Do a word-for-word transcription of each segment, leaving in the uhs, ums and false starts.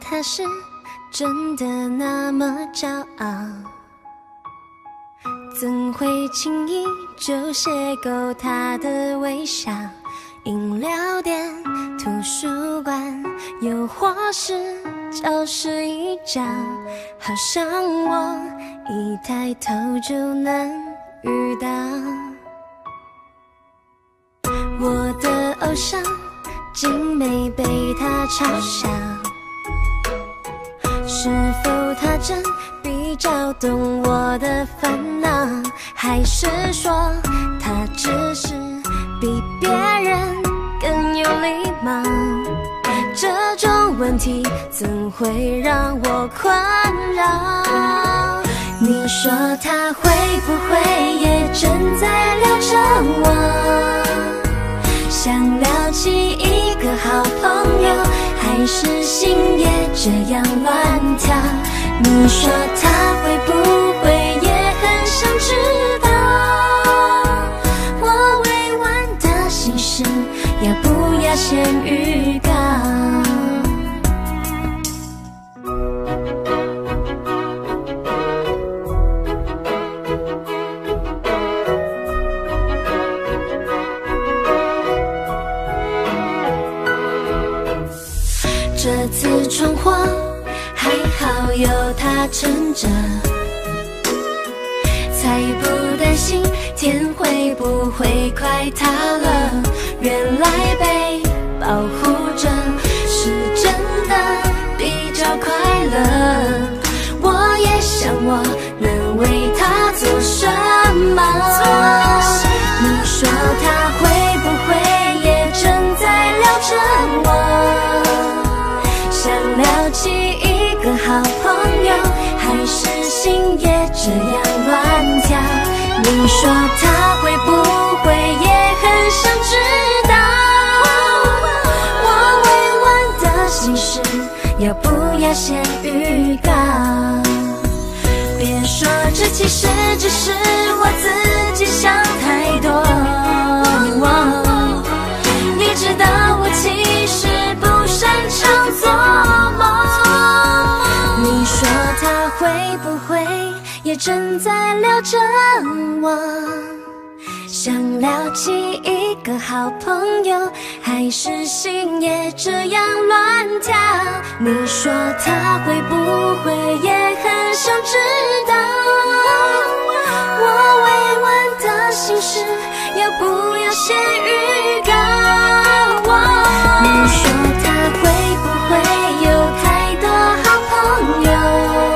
他是真的那么骄傲，怎会轻易就邂逅他的微笑？饮料店、图书馆，又或是教室一角，好像我一抬头就能遇到。我的偶像竟没被他嘲笑，是否他真比较懂我的烦恼？还是说他只是比别人更有礼貌？这种问题怎会让我困扰？你说他会不会也正在聊着我？想聊起一个好朋友，还是心也这样乱跳？你说他会不会也很想知道我委婉的心事，要不要先预告？这次闯祸还好有他撑着，才不担心天会不会快塌了。原来被保护着是真的比较快乐。我也想我能为他做什么？你说他会不会也正在聊着我？想聊起一个好朋友，还是心也这样乱跳？你说他会不会也很想知道我委婉的心事，要不要先预告？别说这其实只是我自己想太多，你知道我其实不擅长做梦。你说他会不会也正在聊着我？想聊起一个好朋友，还是心也这样乱跳？你说他会不会也很想知道我委婉的心事，要不要先预告？你说他会不会有太多好朋友？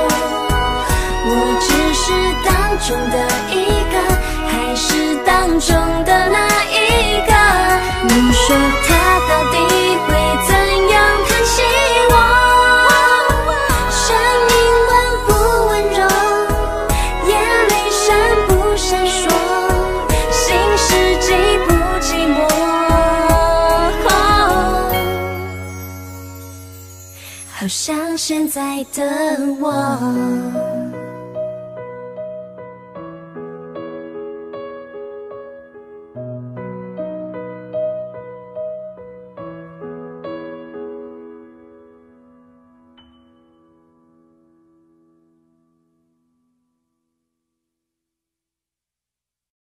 我只是当中的一个，还是当中的那一个？你说他到底会怎样看起我？声音温不温柔，眼里闪不闪烁，心事寂不寂寞？好像现在的我